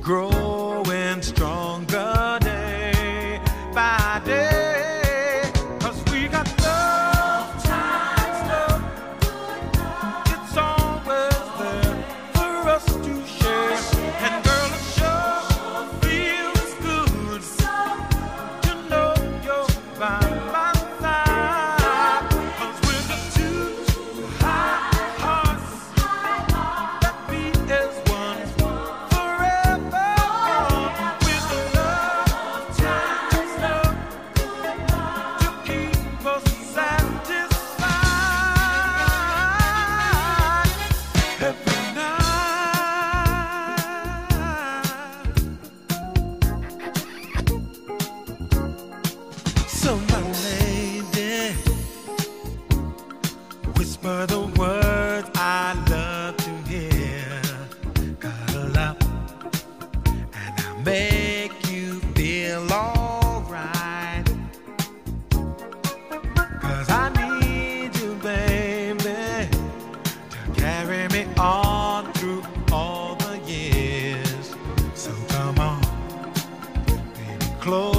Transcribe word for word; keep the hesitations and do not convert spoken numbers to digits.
growing stronger day by day. 'Cause we got love, times love, it's always there for us to share. And girl, it sure feels good to know you're by my side. 'Cause we're the two high hearts that beat as one forever. With the love, times love to keep us satisfied every night. So my lady, whisper the words I love to hear. Cuddle up and I make you feel alright. 'Cause I need you, baby, to carry me on through all the years. So come on, baby, close